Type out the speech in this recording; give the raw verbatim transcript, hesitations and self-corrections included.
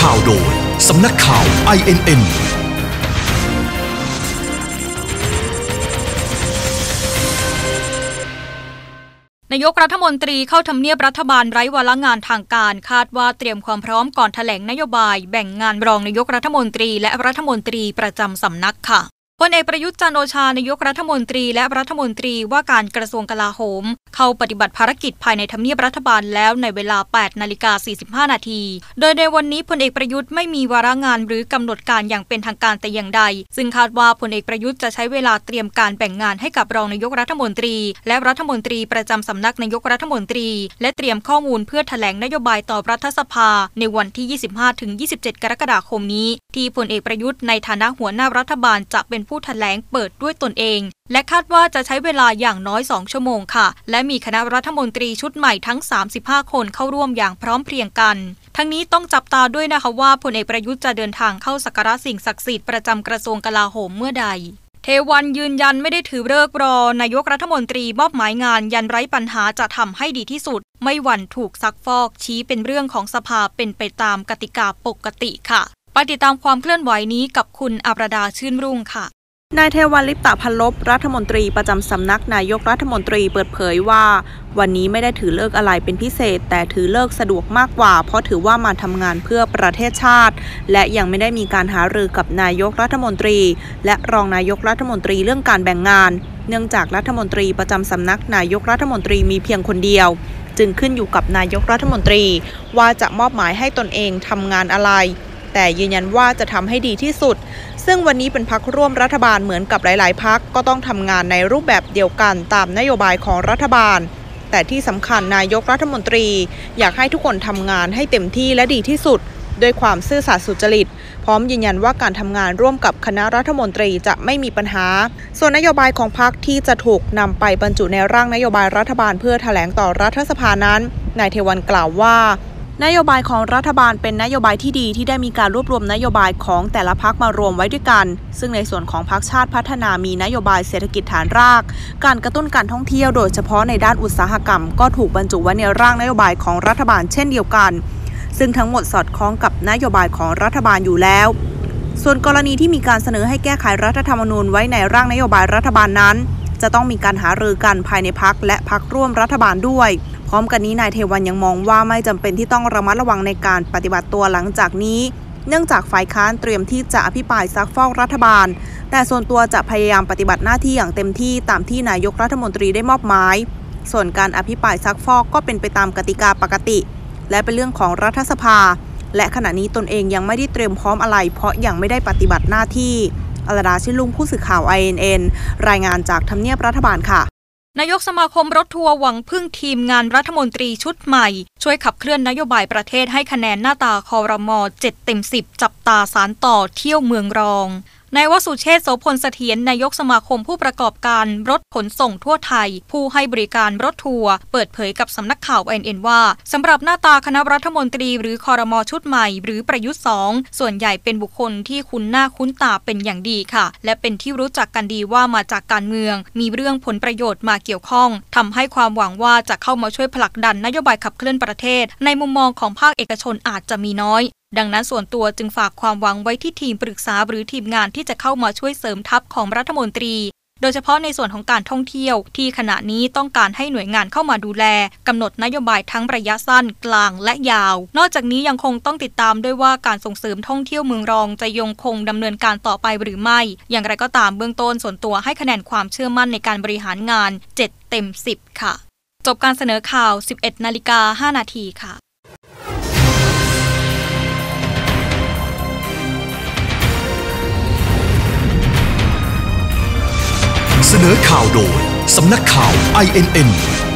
ข่าวโดยสำนักข่าว ไอ เอ็น เอ็นนายกรัฐมนตรีเข้าทำเนียบรัฐบาลไร้วาระงานทางการคาดว่าเตรียมความพร้อมก่อนแถลงนโยบายแบ่งงานรองนายกรัฐมนตรีและรัฐมนตรีประจำสำนักค่ะพลเอกประยุทธ์จันทร์โอชานายกรัฐมนตรีและรัฐมนตรีว่าการกระทรวงกลาโหมเข้าปฏิบัติภารกิจภายในทำเนียบรัฐบาลแล้วในเวลา แปดนาฬิกาสี่สิบห้านาทีโดยในวันนี้พลเอกประยุทธ์ไม่มีวาระงานหรือกำหนดการอย่างเป็นทางการแต่อย่างใดซึ่งคาดว่าพลเอกประยุทธ์จะใช้เวลาเตรียมการแบ่งงานให้กับรองนายกรัฐมนตรีและรัฐมนตรีประจำสำนักนายกรัฐมนตรีและเตรียมข้อมูลเพื่อแถลงนโยบายต่อรัฐสภาในวันที่ ยี่สิบห้าถึงยี่สิบเจ็ด กรกฎาคมนี้ที่พลเอกประยุทธ์ในฐานะหัวหน้ารัฐบาลจะเป็นผู้แถลงเปิดด้วยตนเองและคาดว่าจะใช้เวลาอย่างน้อยสองชั่วโมงค่ะและมีคณะรัฐมนตรีชุดใหม่ทั้งสามสิบห้าคนเข้าร่วมอย่างพร้อมเพรียงกันทั้งนี้ต้องจับตาด้วยนะคะว่าพลเอกประยุทธ์จะเดินทางเข้าสักการะสิ่งศักดิ์สิทธิ์ประจำกระทรวงกลาโหมเมื่อใดเทวันยืนยันไม่ได้ถือฤกษ์รอนายกรัฐมนตรีมอบหมายงานยันไร้ปัญหาจะทำให้ดีที่สุดไม่หวั่นถูกซักฟอกชี้เป็นเรื่องของสภาเป็นไปตามกติกาปกติค่ะไปติดตามความเคลื่อนไหวนี้กับคุณอภรดาชื่นรุ่งค่ะนายเทวันลิปตะพันลบรัฐมนตรีประจำสำนักนายกรัฐมนตรีเปิดเผยว่าวันนี้ไม่ได้ถือเลิกอะไรเป็นพิเศษแต่ถือเลิกสะดวกมากกว่าเพราะถือว่ามาทำงานเพื่อประเทศชาติและยังไม่ได้มีการหารือกับนายกรัฐมนตรีและรองนายกรัฐมนตรีเรื่องการแบ่งงานเนื่องจากรัฐมนตรีประจำสำนักนายกรัฐมนตรีมีเพียงคนเดียวจึงขึ้นอยู่กับนายกรัฐมนตรีว่าจะมอบหมายให้ตนเองทำงานอะไรแต่ยืนยันว่าจะทำให้ดีที่สุดซึ่งวันนี้เป็นพรรคร่วมรัฐบาลเหมือนกับหลายๆพรรคก็ต้องทำงานในรูปแบบเดียวกันตามนโยบายของรัฐบาลแต่ที่สำคัญนายกรัฐมนตรีอยากให้ทุกคนทำงานให้เต็มที่และดีที่สุดด้วยความซื่อสัตย์สุจริตพร้อมยืนยันว่าการทำงานร่วมกับคณะรัฐมนตรีจะไม่มีปัญหาส่วนนโยบายของพรรคที่จะถูกนำไปบรรจุในร่างนโยบายรัฐบาลเพื่อแถลงต่อรัฐสภานั้นนายเทวันกล่าวว่านโยบายของรัฐบาลเป็นนโยบายที่ดีที่ได้มีการรวบรวมนโยบายของแต่ละพรรคมารวมไว้ด้วยกันซึ่งในส่วนของพรรคชาติพัฒนามีนโยบายเศรษฐกิจฐานรากการกระตุ้นการท่องเที่ยวโดยเฉพาะในด้านอุตสาหกรรมก็ถูกบรรจุไว้ในร่างนโยบายของรัฐบาลเช่นเดียวกันซึ่งทั้งหมดสอดคล้องกับนโยบายของรัฐบาลอยู่แล้วส่วนกรณีที่มีการเสนอให้แก้ไขรัฐธรรมนูญไว้ในร่างนโยบายรัฐบาลนั้นจะต้องมีการหารือกันภายในพรรคและพรรคร่วมรัฐบาลด้วยพร้อมกันนี้นายเทวันยังมองว่าไม่จำเป็นที่ต้องระมัดระวังในการปฏิบัติตัวหลังจากนี้เนื่องจากฝ่ายค้านเตรียมที่จะอภิปรายซักฟอกรัฐบาลแต่ส่วนตัวจะพยายามปฏิบัติหน้าที่อย่างเต็มที่ตามที่นายกรัฐมนตรีได้มอบหมายส่วนการอภิปรายซักฟอกก็เป็นไปตามกติกาปกติและเป็นเรื่องของรัฐสภาและขณะนี้ตนเองยังไม่ได้เตรียมพร้อมอะไรเพราะยังไม่ได้ปฏิบัติหน้าที่อรดาชิลุงผู้สื่อข่าว ไอ เอ็น เอ็น รายงานจากทำเนียบรัฐบาลค่ะนายกสมาคมรถทัวร์หวังพึ่งทีมงานรัฐมนตรีชุดใหม่ช่วยขับเคลื่อนนโยบายประเทศให้คะแนนหน้าตาครม.เจ็ดเต็มสิบจับตาสานต่อเที่ยวเมืองรองนายวสุเชษฐ์ โสพลเสถียรนายกสมาคมผู้ประกอบการรถขนส่งทั่วไทยผู้ให้บริการรถทัวร์เปิดเผยกับสำนักข่าว ไอ เอ็น เอ็น ว่าสำหรับหน้าตาคณะรัฐมนตรีหรือครม.ชุดใหม่หรือประยุทธ์สองส่วนใหญ่เป็นบุคคลที่คุ้นหน้าคุ้นตาเป็นอย่างดีค่ะและเป็นที่รู้จักกันดีว่ามาจากการเมืองมีเรื่องผลประโยชน์มาเกี่ยวข้องทำให้ความหวังว่าจะเข้ามาช่วยผลักดันนโยบายขับเคลื่อนประเทศในมุมมองของภาคเอกชนอาจจะมีน้อยดังนั้นส่วนตัวจึงฝากความหวังไว้ที่ทีมปรึกษาหรือทีมงานที่จะเข้ามาช่วยเสริมทัพของรัฐมนตรีโดยเฉพาะในส่วนของการท่องเที่ยวที่ขณะนี้ต้องการให้หน่วยงานเข้ามาดูแลกำหนดนโยบายทั้งระยะสั้นกลางและยาวนอกจากนี้ยังคงต้องติดตามด้วยว่าการส่งเสริมท่องเที่ยวเมืองรองจะยังคงดำเนินการต่อไปหรือไม่อย่างไรก็ตามเบื้องต้นส่วนตัวให้คะแนนความเชื่อมั่นในการบริหารงานเจ็ดเต็มสิบค่ะจบการเสนอข่าว สิบเอ็ดนาฬิกาห้านาทีค่ะเสนอข่าวโดยสำนักข่าว ไอ เอ็น เอ็น